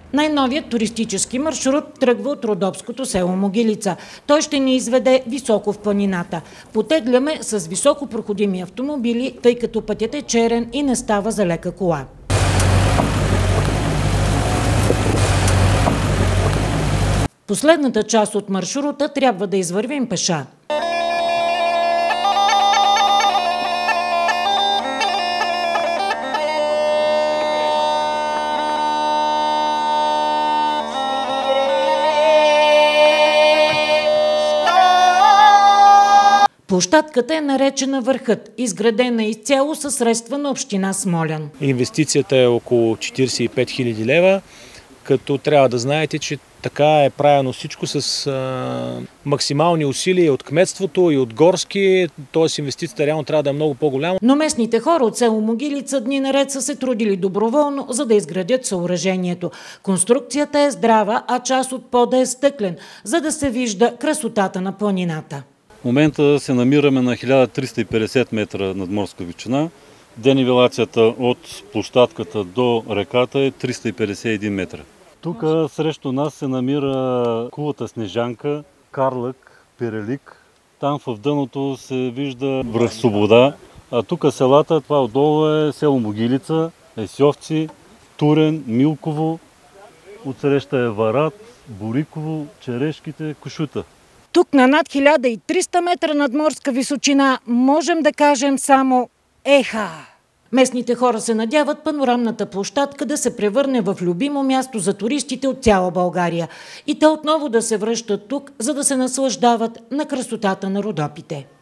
Най-новият туристически маршрут тръгва от родопското село Могилица. Той ще ни изведе високо в планината. Потегляме с високо проходими автомобили, тъй като пътят е черен и не става за лека кола. Последната част от маршрута трябва да извървим пеша. Площадката е наречена Върхът, изградена изцяло със средства на община Смолян. Инвестицията е около 45 000 лева, като трябва да знаете, че така е правено всичко с максимални усилия от кметството и от горски, т.е. инвестицията реално трябва да е много по-голяма. Но местните хора от село Могилица дни наред са се трудили доброволно, за да изградят съоръжението. Конструкцията е здрава, а част от пода е стъклен, за да се вижда красотата на планината. В момента се намираме на 1350 метра надморска височина. Денивелацията от площадката до реката е 351 метра. Тук срещу нас се намира кулата Снежанка, Карлък, Перелик. Там в дъното се вижда връх Свобода. А тук селата, това отдолу е село Могилица, Есьовци, Турен, Милково. Отсреща е Варат, Бориково, Черешките, Кошута. Тук на над 1300 метра надморска височина можем да кажем само еха. Местните хора се надяват панорамната площадка да се превърне в любимо място за туристите от цяла България и те отново да се връщат тук, за да се наслаждават на красотата на Родопите.